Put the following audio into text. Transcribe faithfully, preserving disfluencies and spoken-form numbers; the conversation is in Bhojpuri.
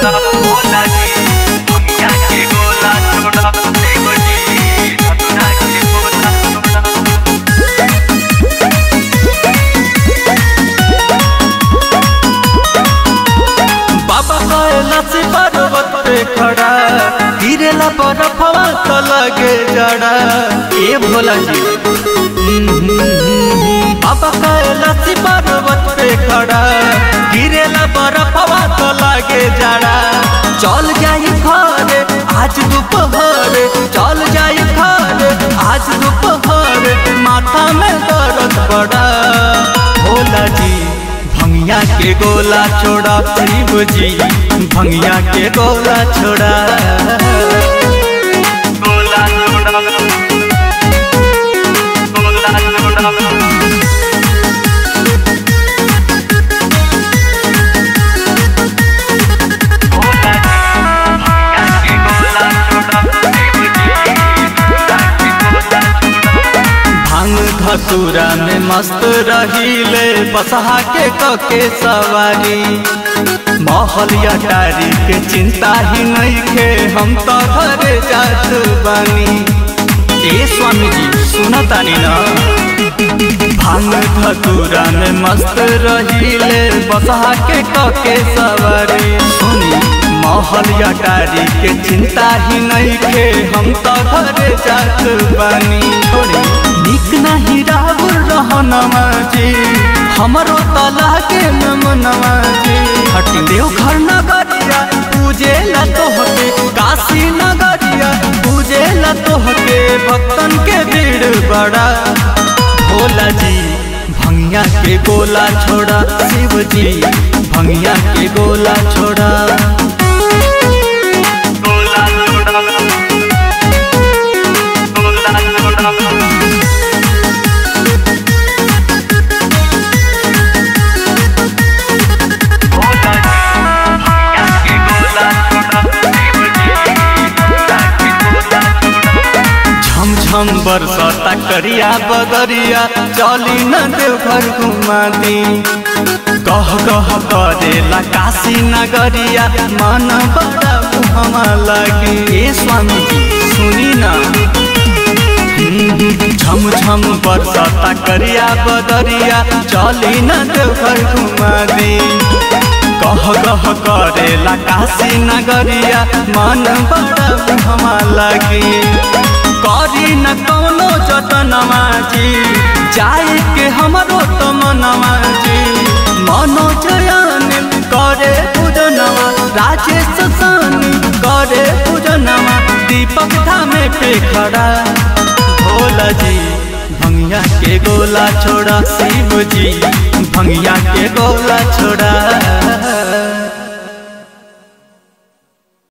पर्वत पे खड़ा गिरेला बर्फवा तो लगे जड़ा। ए भोला जी बाबा कैलाश पर्वत पे खड़ा गिरेला बर्फवा तो लगे जड़ा। चल जाई घरे आज दोपहर, चल जाई घरे आज दोपहर, माथा में दर्द बड़ा। भोला जी भंगिया के गोला छोड़ा, शिव जी भंगिया के गोला छोड़ा। गोला छोड़ा, गोला छोड़ा। धतूरा में मस्त रहीले बसहा के कके सवारी, महलिया टारी के चिंता ही नहीं खे, हम तो घरे जात बानी। ए स्वामी जी सुनतानी ना, भांग धतूरा में मस्त रहीले बसहा के कके सवारी, सुनी महलिया टारी के चिंता ही नहीं खे, हम तो घरे जात बानी। छोड़ी निक नहीं राहुल रहनमा जी, हमरो तला के नमनमा जी। हट देव घर नगरिया पूजे ला तोहके, काशी नगरिया पूजे ला तोहके, भक्तन के भीड़ बड़ा। भोला जी भंगिया के गोला छोड़ा, शिव जी भंगिया के गोला छोड़ा। गोला छोड़ा, गोला छोड़ा। हम बरसता करिया बदरिया, चली न देवघर घुमा दी। कह कह करेला काशी नगरिया, मन बड़ा मुहमा लगी। ए स्वामी जी सुनी ना, झम झम बरसता करिया बदरिया, चली न देवघर घुमा दी। कह कह करेला काशी नगरिया, मन बड़ा मुहमा लगी। करी न कौनो जतनमा जी, जाए के हमरो तो मनवा जी। मनोजयन करे पूजनवा, राजेश सानी करे पूजनवा, दीपक धामे पे खड़ा। भोला जी भंगिया के गोला छोड़ा, शिव जी भंगिया के गोला छोड़ा।